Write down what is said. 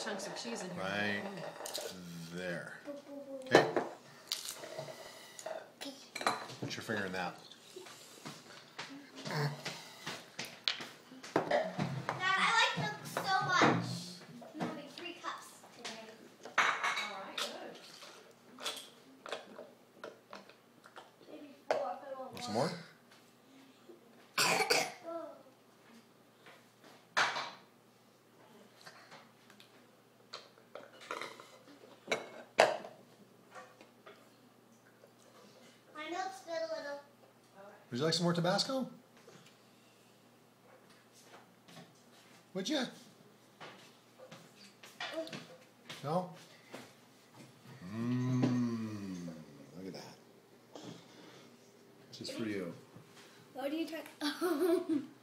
chunks of cheese in here. Right there. Okay. Put your finger in that. Dad, I like milk so much. I'm having 3 cups today. Alright, good. Maybe 4 if I want Want some more? My milk's good a little. Would you like some more Tabasco? Would you? No? Look at that. Just for you. What are you trying?